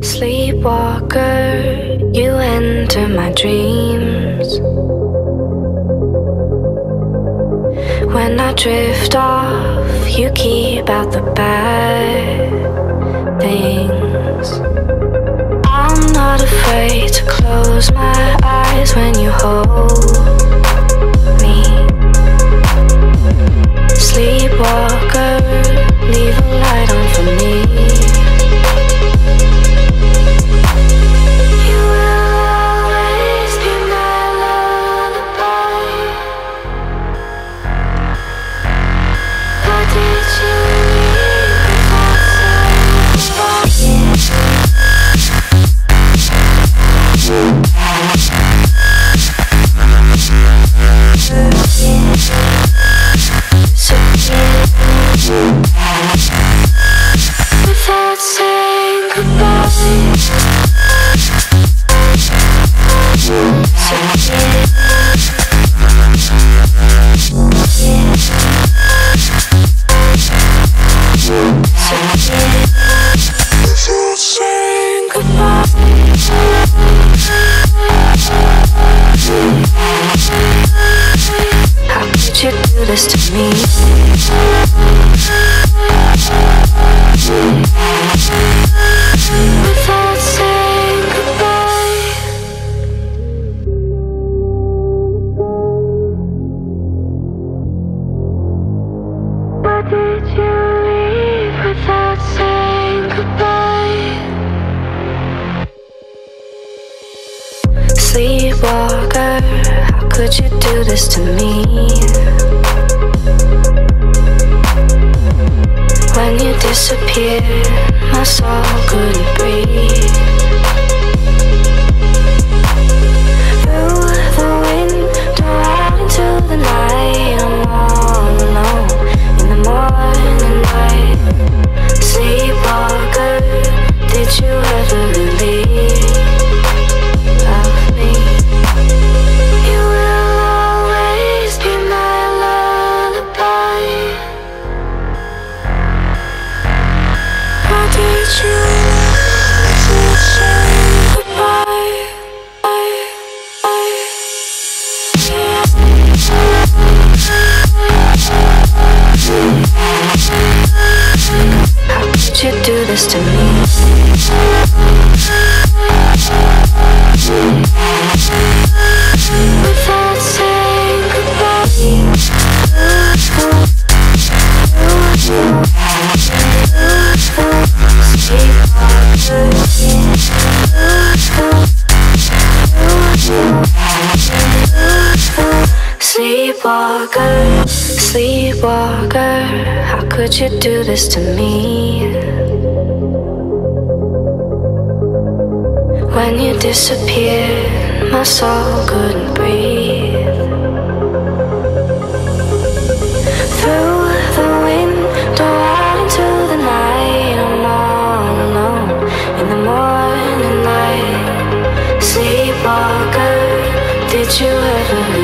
Sleepwalker, you enter my dreams. When I drift off, you keep out the bad things. I'm not afraid to close my eyes when you hold me. Sleepwalker, leave a light on for me. Without saying goodbye. How could you do this to me? Without saying goodbye. Why did you leave without saying goodbye? Sleepwalker, how could you do this to me? When you disappeared, my soul couldn't breathe. Through the window out into the night, I'm all alone in the morning light. Sleepwalker, did you ever believe of me? You will always be my lullaby. Why did you say goodbye? How could you do this to me? Without saying goodbye. Sleepwalker, sleepwalker, how could you do this to me? When you disappeared, my soul couldn't breathe. Through the window out into the night, I'm all alone in the morning light. Sleepwalker, did you ever